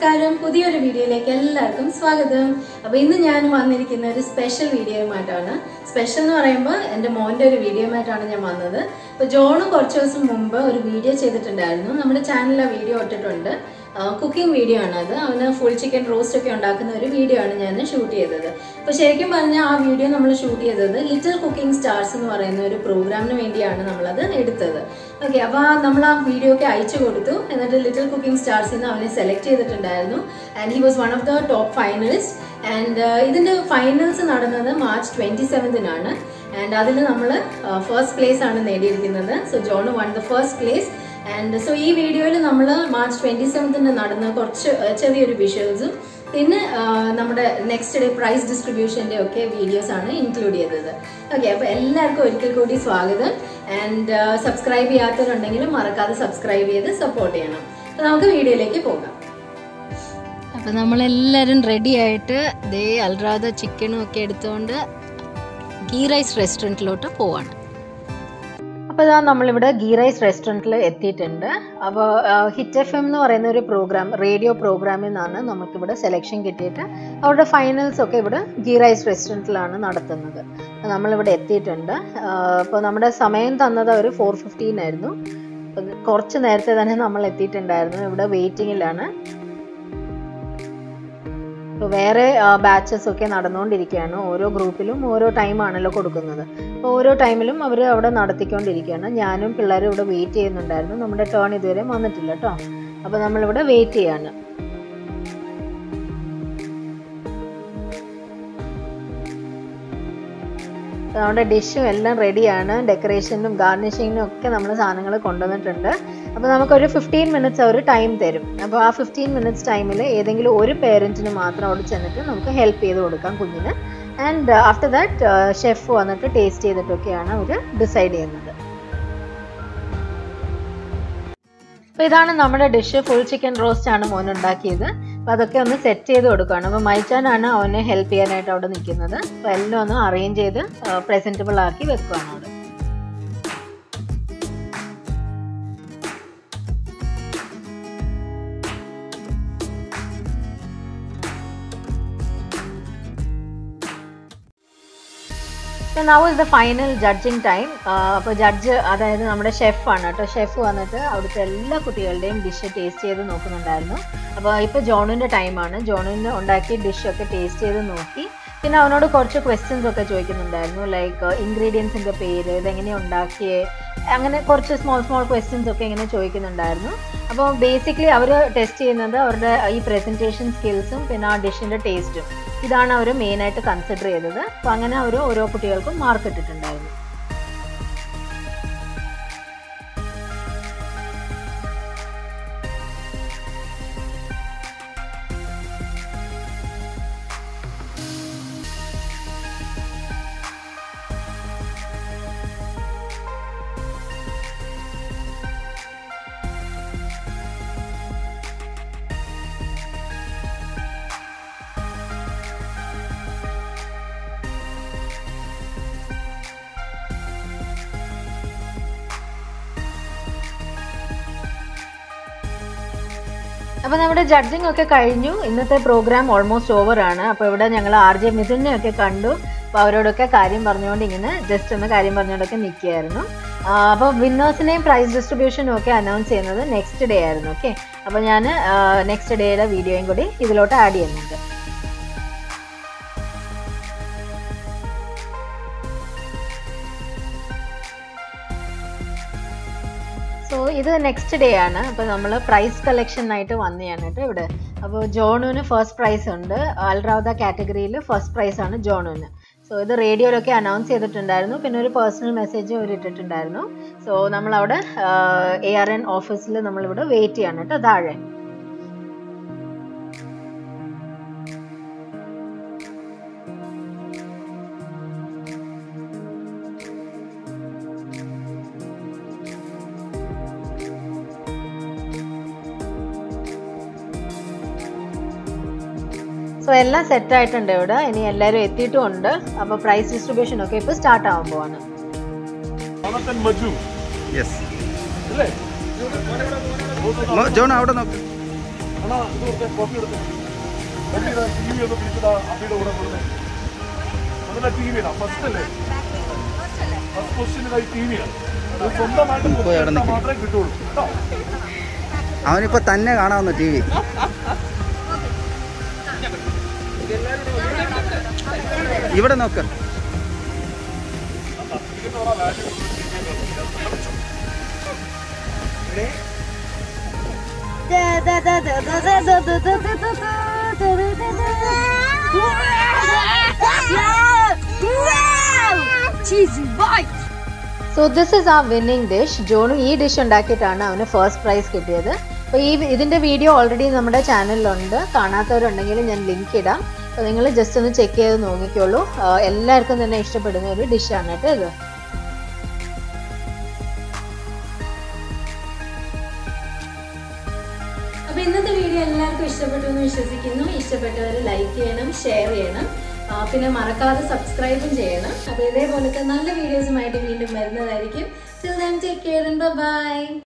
നമസ്കാരം പുതിയൊരു വീഡിയോയിലേക്ക് എല്ലാവർക്കും സ്വാഗതം. അപ്പോൾ ഇന്ന് ഞാൻ വന്നിരിക്കുന്ന ഒരു സ്പെഷ്യൽ വീഡിയോയുമായിട്ടാണ്. സ്പെഷ്യൽ എന്ന് പറയുമ്പോൾ എൻ്റെ മോൻ്റെ ഒരു വീഡിയോയുമായിട്ടാണ് ഞാൻ വന്നത്. അപ്പോൾ ജോണും കുറച്ച് ദിവസം മുമ്പ് ഒരു വീഡിയോ ചെയ്തിട്ടുണ്ടായിരുന്നു. നമ്മുടെ ചാനലിൽ ആ വീഡിയോ ഇട്ടിട്ടുണ്ട്. കുക്കിംഗ് വീഡിയോ ആണ് അത്. അവന് ഫുൾ ചിക്കൻ റോസ്റ്റ് ഒക്കെ ഉണ്ടാക്കുന്ന ഒരു വീഡിയോ ആണ് ഞാൻ ഷൂട്ട് ചെയ്തത്. അപ്പോൾ ശരിക്കും പറഞ്ഞാൽ ആ വീഡിയോ നമ്മൾ ഷൂട്ട് ചെയ്തത് ലിറ്റിൽ കുക്കിംഗ് സ്റ്റാർസ് എന്ന് പറയുന്ന ഒരു പ്രോഗ്രാമിന് വേണ്ടിയാണ് നമ്മളത് എടുത്തത്. ഓക്കെ, അപ്പോൾ നമ്മൾ ആ വീഡിയോ ഒക്കെ അയച്ചു കൊടുത്തു. എന്നിട്ട് ലിറ്റിൽ കുക്കിംഗ് സ്റ്റാർസിൽ നിന്ന് അവനെ സെലക്ട് ചെയ്തിട്ടുണ്ടായിരുന്നു. And he was one of the top finalist. And ഇതിൻ്റെ ഫൈനൽസ് നടന്നത് മാർച്ച് 27-നാണ്. ആൻഡ് അതിൽ നമ്മൾ ഫസ്റ്റ് പ്ലേസ് ആണ് നേടിയിരിക്കുന്നത്. So John won the first place. And so ഈ വീഡിയോയിൽ നമ്മൾ മാർച്ച് 27-ന് നടന്ന കുറച്ച് ചെറിയൊരു വിഷ്വൽസും പിന്നെ നമ്മുടെ നെക്സ്റ്റ് ഡേ പ്രൈസ് ഡിസ്ട്രിബ്യൂഷൻ്റെ ഒക്കെ വീഡിയോസ് ആണ് ഇൻക്ലൂഡ് ചെയ്തത്. ഓക്കെ, അപ്പോൾ എല്ലാവർക്കും ഒരിക്കൽ കൂടി സ്വാഗതം. ആൻഡ് സബ്സ്ക്രൈബ് ചെയ്യാത്തവരുണ്ടെങ്കിലും മറക്കാതെ സബ്സ്ക്രൈബ് ചെയ്ത് സപ്പോർട്ട് ചെയ്യണം. അപ്പോൾ നമുക്ക് വീഡിയോയിലേക്ക് പോകാം. അപ്പോൾ നമ്മളെല്ലാവരും റെഡി ആയിട്ട് ദേ അൽറാദ ചിക്കനും ഒക്കെ എടുത്തുകൊണ്ട് ഗീ റൈസ് റെസ്റ്റോറൻറ്റിലോട്ട് പോവാണ്. അപ്പോൾ ഇതാ നമ്മളിവിടെ ഗീ റൈസ് റെസ്റ്റോറൻറ്റിൽ എത്തിയിട്ടുണ്ട്. അപ്പോൾ ഹിറ്റ് FM എന്ന് പറയുന്ന ഒരു പ്രോഗ്രാം, റേഡിയോ പ്രോഗ്രാമിൽ നിന്നാണ് നമുക്കിവിടെ സെലക്ഷൻ കിട്ടിയിട്ട് അവരുടെ ഫൈനൽസ് ഒക്കെ ഇവിടെ ഗീ റൈസ് റെസ്റ്റോറൻറ്റിലാണ് നടത്തുന്നത്. നമ്മളിവിടെ എത്തിയിട്ടുണ്ട്. അപ്പോൾ നമ്മുടെ സമയം തന്നത് അവർ 4:15 ആയിരുന്നു. അപ്പോൾ കുറച്ച് നേരത്തെ തന്നെ നമ്മൾ എത്തിയിട്ടുണ്ടായിരുന്നു. ഇവിടെ വെയിറ്റിങ്ങിലാണ്. ഇപ്പോൾ വേറെ ബാച്ചസ് ഒക്കെ നടന്നുകൊണ്ടിരിക്കുകയാണ്. ഓരോ ഗ്രൂപ്പിലും ഓരോ ടൈമാണല്ലോ കൊടുക്കുന്നത്. അപ്പോൾ ഓരോ ടൈമിലും അവർ അവിടെ നടത്തിക്കൊണ്ടിരിക്കുകയാണ്. ഞാനും പിള്ളേരും ഇവിടെ വെയിറ്റ് ചെയ്യുന്നുണ്ടായിരുന്നു. നമ്മുടെ ടേൺ ഇതുവരെ വന്നിട്ടില്ല കേട്ടോ. അപ്പോൾ നമ്മളിവിടെ വെയിറ്റ് ചെയ്യാണ്. നമ്മുടെ ഡിഷും എല്ലാം റെഡിയാണ്. ഡെക്കറേഷനും ഗാർണിഷിങ്ങിനും ഒക്കെ നമ്മൾ സാധനങ്ങൾ കൊണ്ടുവന്നിട്ടുണ്ട്. അപ്പോൾ നമുക്കൊരു 15 മിനിറ്റ്സ് അവർ ടൈം തരും. അപ്പോൾ ആ 15 മിനിറ്റ്സ് ടൈമിൽ ഏതെങ്കിലും ഒരു പേരൻറ്റിന് മാത്രം അവിടെ ചെന്നിട്ട് നമുക്ക് ഹെൽപ്പ് ചെയ്ത് കൊടുക്കാം കുഞ്ഞിന്. ആൻഡ് ആഫ്റ്റർ ദാറ്റ് ഷെഫ് വന്നിട്ട് ടേസ്റ്റ് ചെയ്തിട്ടൊക്കെയാണ് അവർ ഡിസൈഡ് ചെയ്യുന്നത്. അപ്പോൾ ഇതാണ് നമ്മുടെ ഡിഷ്. ഫുൾ ചിക്കൻ റോസ്റ്റ് ആണ് മോൻ ഉണ്ടാക്കിയത്. അപ്പോൾ അതൊക്കെ ഒന്ന് സെറ്റ് ചെയ്ത് കൊടുക്കുകയാണ്. അപ്പോൾ മൈച്ചാനാണ് അവനെ ഹെൽപ്പ് ചെയ്യാനായിട്ട് അവിടെ നിൽക്കുന്നത്. അപ്പോൾ എല്ലാം ഒന്ന് അറേഞ്ച് ചെയ്ത് പ്രസൻറ്റബിൾ ആക്കി വെക്കുകയാണ് അവിടെ. So now is the final judging time. അപ്പോൾ ജഡ്ജ് അതായത് നമ്മുടെ ഷെഫാണ് കേട്ടോ. ഷെഫ് വന്നിട്ട് അവിടുത്തെ എല്ലാ കുട്ടികളുടെയും ഡിഷ് ടേസ്റ്റ് ചെയ്ത് നോക്കുന്നുണ്ടായിരുന്നു. അപ്പോൾ ഇപ്പോൾ ജോണിൻ്റെ ടൈമാണ്. ജോണിന് ഉണ്ടാക്കിയ ഡിഷൊക്കെ ടേസ്റ്റ് ചെയ്ത് നോക്കി. പിന്നെ അവനോട് കുറച്ച് ക്വസ്റ്റ്യൻസ് ഒക്കെ ചോദിക്കുന്നുണ്ടായിരുന്നു. ലൈക്ക് ഇൻഗ്രീഡിയൻസിൻ്റെ പേര്, ഇതെങ്ങനെയാണ് ഉണ്ടാക്കിയത്, അങ്ങനെ കുറച്ച് സ്മോൾ ക്വസ്റ്റ്യൻസ് ഒക്കെ ഇങ്ങനെ ചോദിക്കുന്നുണ്ടായിരുന്നു. അപ്പോൾ ബേസിക്കലി അവർ ടെസ്റ്റ് ചെയ്യുന്നത് അവരുടെ ഈ പ്രസൻറ്റേഷൻ സ്കിൽസും പിന്നെ ആ ഡിഷിൻ്റെ ടേസ്റ്റും. ഇതാണ് അവർ മെയിനായിട്ട് കൺസിഡർ ചെയ്തത്. അപ്പോൾ അങ്ങനെ അവർ ഓരോ കുട്ടികൾക്കും മാർക്ക് ഇട്ടിട്ടുണ്ടായിരുന്നു. അപ്പോൾ നമ്മുടെ ജഡ്ജിങ് ഒക്കെ കഴിഞ്ഞു. ഇന്നത്തെ പ്രോഗ്രാം ഓൾമോസ്റ്റ് ഓവറാണ്. അപ്പോൾ ഇവിടെ ഞങ്ങൾ RJ മിഥുനെ ഒക്കെ കണ്ടു. അപ്പോൾ അവരോടൊക്കെ കാര്യം പറഞ്ഞുകൊണ്ട് ഇങ്ങനെ ജസ്റ്റ് ഒന്ന് കാര്യം പറഞ്ഞുകൊണ്ടൊക്കെ നിൽക്കുകയായിരുന്നു. അപ്പോൾ വിന്നേഴ്സിനെയും പ്രൈസ് ഡിസ്ട്രിബ്യൂഷനും ഒക്കെ അനൗൺസ് ചെയ്യുന്നത് നെക്സ്റ്റ് ഡേ ആയിരുന്നു. ഓക്കെ, അപ്പോൾ ഞാൻ നെക്സ്റ്റ് ഡേയുടെ വീഡിയോയും കൂടി ഇതിലോട്ട് ആഡ് ചെയ്യുന്നുണ്ട്. സോ ഇത് നെക്സ്റ്റ് ഡേ ആണ്. അപ്പോൾ നമ്മൾ പ്രൈസ് കളക്ഷനായിട്ട് വന്നതാണ് കേട്ടോ ഇവിടെ. അപ്പോൾ ജോണുവിന് ഫസ്റ്റ് പ്രൈസ് ഉണ്ട്. അൽറൗദ കാറ്റഗറിയിൽ ഫസ്റ്റ് പ്രൈസ് ആണ് ജോണുവിന്. സോ ഇത് റേഡിയോയിലൊക്കെ അനൗൺസ് ചെയ്തിട്ടുണ്ടായിരുന്നു. പിന്നെ ഒരു പേഴ്സണൽ മെസ്സേജ് അവർ ഇട്ടിട്ടുണ്ടായിരുന്നു. സോ നമ്മളവിടെ ARN ഓഫീസിൽ നമ്മളിവിടെ വെയിറ്റ് ചെയ്യാണ് കേട്ടോ താഴെ. സോ എല്ലാം സെറ്റ് ആയിട്ടുണ്ട് ഇവിടെ. ഇനി എല്ലാവരും എത്തിയിട്ടുമുണ്ട്. അപ്പോൾ പ്രൈസ് ഡിസ്ട്രിബ്യൂഷൻ ഒക്കെ ഇപ്പോൾ സ്റ്റാർട്ട് ആവാൻ പോവാണ്. Yes. John, out of copy എടുത്ത് ടി വി ഒന്ന് പിടിച്ചതാ അമ്മയുടെ കൂടെ കൊടുത്തേ. അതിന്റെ ടി വിയാണ് ഫസ്റ്റ് അല്ലേ, ഫസ്റ്റ് ക്വസ്റ്റ്യൻ ടി വിയാണ്. സ്വന്തമായിട്ട് മാത്രമേ കിട്ടുള്ളൂ കേട്ടോ. അവനിപ്പോ തന്നെ കാണാവുന്ന ടി വി. ഇവിടെ നോക്ക്. So this is a winning dish. ജോണു ഈ ഡിഷ് ഉണ്ടാക്കിയിട്ടാണ് അവന് ഫസ്റ്റ് പ്രൈസ് കിട്ടിയത്. അപ്പോൾ ഇതിൻ്റെ വീഡിയോ ഓൾറെഡി നമ്മുടെ ചാനലിലുണ്ട്. കാണാത്തവരുണ്ടെങ്കിൽ ഞാൻ ലിങ്ക് ഇടാം. അപ്പോൾ നിങ്ങൾ ജസ്റ്റ് ഒന്ന് ചെക്ക് ചെയ്ത് നോക്കിക്കോളൂ. എല്ലാവർക്കും തന്നെ ഇഷ്ടപ്പെടുന്ന ഒരു ഡിഷാണ് കേട്ടോ ഇത്. അപ്പോൾ ഇന്നത്തെ വീഡിയോ എല്ലാവർക്കും ഇഷ്ടപ്പെട്ടു എന്ന് വിശ്വസിക്കുന്നു. ഇഷ്ടപ്പെട്ടവർ ലൈക്ക് ചെയ്യണം, ഷെയർ ചെയ്യണം, പിന്നെ മറക്കാതെ സബ്സ്ക്രൈബും ചെയ്യണം. അപ്പോൾ ഇതേപോലത്തെ നല്ല വീഡിയോസുമായിട്ട് വീണ്ടും വരുന്നതായിരിക്കും. Till then, take care and bye-bye.